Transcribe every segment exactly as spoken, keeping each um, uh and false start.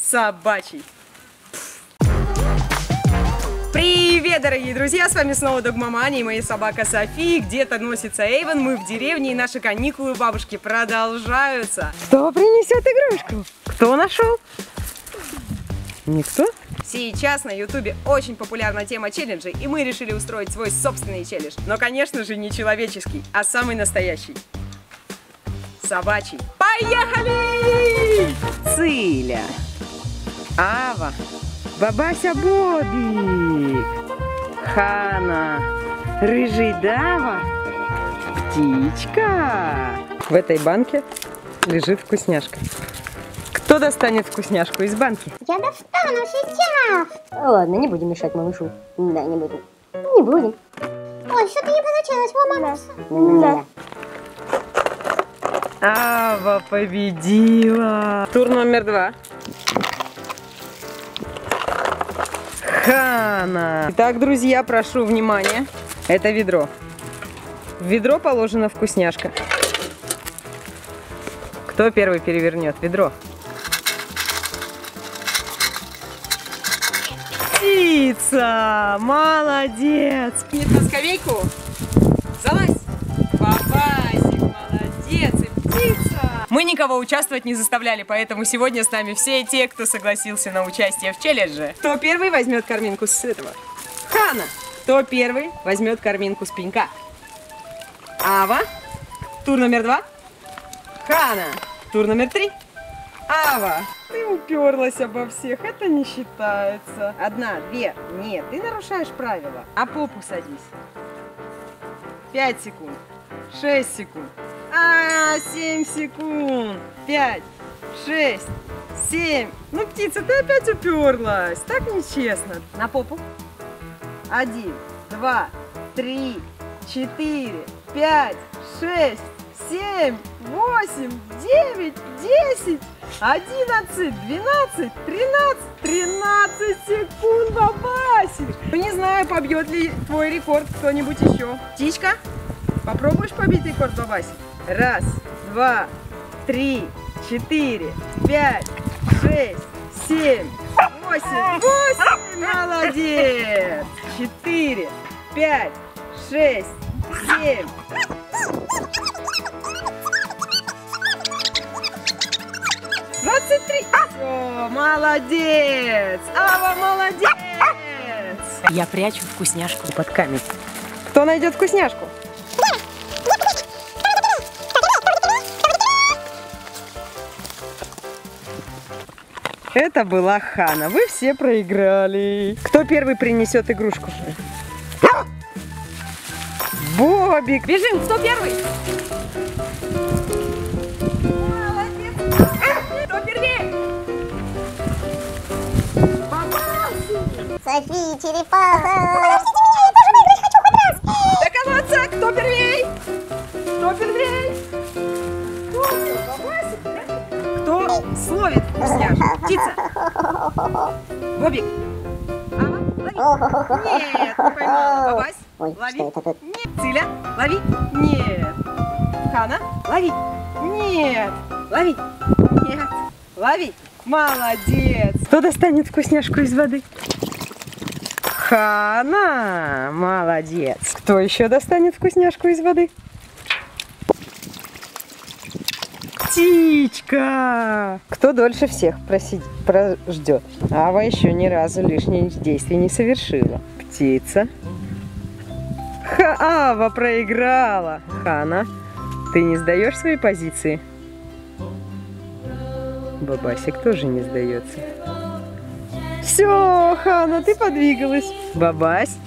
собачий. Привет, дорогие друзья, с вами снова Догмамания и моя собака Софи. Где-то носится Эйвен, мы в деревне, и наши каникулы у бабушки продолжаются. Кто принесет игрушку? Кто нашел? Никто? Сейчас на ютубе очень популярна тема челленджей, и мы решили устроить свой собственный челлендж. Но, конечно же, не человеческий, а самый настоящий. Собачий. Поехали! Циля, Ава, Бабася Бобик, Хана, Рыжий Дава, Птичка. В этой банке лежит вкусняшка. Кто достанет вкусняшку из банки? Я достану сейчас. Ладно, не будем мешать малышу. Да, не будем. Не будем. Ой, что-то не получилось, мама. Да. Ава победила. Тур номер два. Хана. Итак, друзья, прошу внимания. Это ведро. В ведро положена вкусняшка. Кто первый перевернет ведро? Птица! Молодец! Нет, на скамейку. Залазь. Бабасик, молодец. И птица. Мы никого участвовать не заставляли, поэтому сегодня с нами все те, кто согласился на участие в челлендже. Кто первый возьмет корминку с этого? Хана. Кто первый возьмет корминку с пенька? Ава. Тур номер два. Хана. Тур номер три. Ава, ты уперлась обо всех, это не считается. Одна, две, нет, ты нарушаешь правила. А попу садись. Пять секунд, шесть секунд, а, семь секунд, пять, шесть, семь. Ну, птица, ты опять уперлась, так нечестно. На попу. Один, два, три, четыре, пять, шесть, семь, восемь, девять, десять, одиннадцать, двенадцать, тринадцать, тринадцать секунд, Бабасик. Не знаю, побьет ли твой рекорд кто-нибудь еще. Птичка, попробуешь побить рекорд, Бабасик? Раз, два, три, четыре, пять, шесть, семь, восемь, восемь, молодец. Четыре, пять, шесть, семь. двадцать три. Все, молодец. Ава, молодец. Я прячу вкусняшку под камень. Кто найдет вкусняшку? Это была Хана. Вы все проиграли. Кто первый принесет игрушку? Бобик. Бежим. Кто первый? Софи, черепаха. Подождите меня, я тоже выиграть хочу хоть раз. Доказаться, кто первей? Кто первей? Кто словит вкусняшку? Птица. Бобик. Ава, лови. Нет, не поймала. Бабась. Ой, лови. что это тут? Нет. Циля, лови. Нет. Хана, лови. Нет. Лови. Нет. Лови. Молодец. Кто достанет вкусняшку из воды? Хана, молодец. Кто еще достанет вкусняшку из воды? Птичка. Кто дольше всех просидит, прождет? Ава еще ни разу лишних действий не совершила. Птица. Ха, Ава проиграла. Хана, ты не сдаешь свои позиции? Бабасик тоже не сдается. Все, Хана, ты подвигалась. Бабась.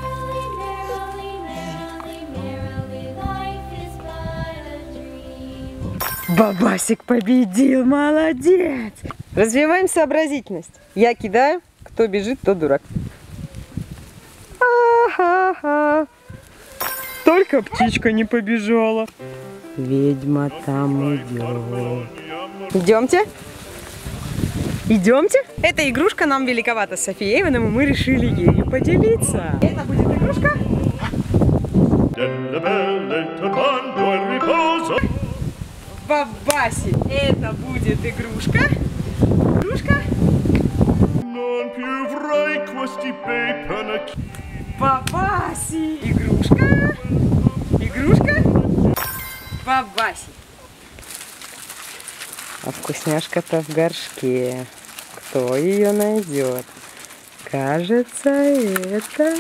Бабасик победил, молодец. Развиваем сообразительность. Я кидаю, кто бежит, тот дурак. А-ха-ха. Только птичка не побежала. Ведьма там идет. Идемте. Идемте. Эта игрушка нам великовата с Софией Эйвеном, и мы решили ею поделиться. Это будет игрушка. Бабаси. Это будет игрушка. Игрушка. Бабаси! Игрушка? Игрушка? Бабаси! А вкусняшка-то в горшке. Кто ее найдет? Кажется, это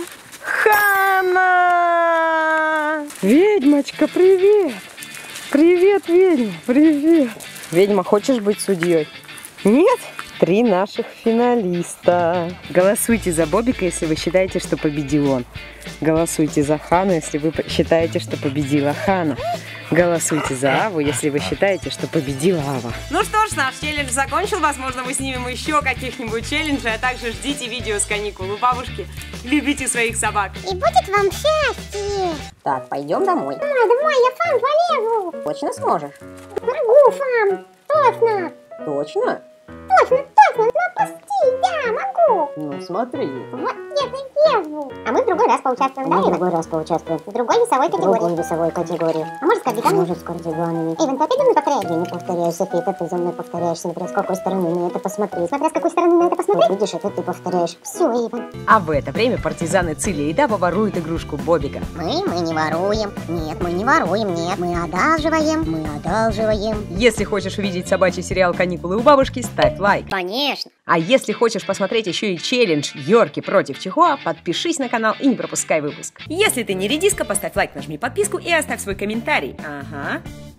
Хана! Ведьмочка, привет! Привет, ведьма, привет! Ведьма, хочешь быть судьей? Нет? Три наших финалиста. Голосуйте за Бобика, если вы считаете, что победил он. Голосуйте за Хану, если вы считаете, что победила Хана. Голосуйте за Аву, если вы считаете, что победила Ава. Ну что ж, наш челлендж закончил. Возможно, мы снимем еще каких-нибудь челленджей, а также ждите видео с каникул у бабушки. Любите своих собак. И будет вам счастье. Так, пойдем домой. Домой, домой, я сам полезу. Точно сможешь? Могу сам, точно. Точно? Точно, точно, ну пусти, да, могу. Ну смотри. Вот, нет, не лезу. А мы в другой раз поучаствуем, да, Ива? В другой раз поучаствуем. В другой весовой категории. В другой весовой категории. А может с кардиганами? Может с кардиганами. Эйвен, ты опять за мной повторяешь? Я не повторяюсь, София, ты за мной повторяешься, смотря с какой стороны на это посмотреть. Смотря с какой стороны на это посмотреть? Вот видишь, это ты повторяешь. Все, Эйвен. А в это время партизаны Циля и Даба воруют игрушку Бобика. Мы, мы не воруем. Нет, мы не воруем, нет. Мы одалживаем, мы одалживаем. Если хочешь увидеть собачий сериал «Каникулы у бабушки», ставь лайк. Конечно. А если хочешь посмотреть еще и челлендж Йорки против Чихуа, подпишись на канал и не пропускай выпуск. Если ты не редиска, поставь лайк, нажми подписку и оставь свой комментарий. Ага.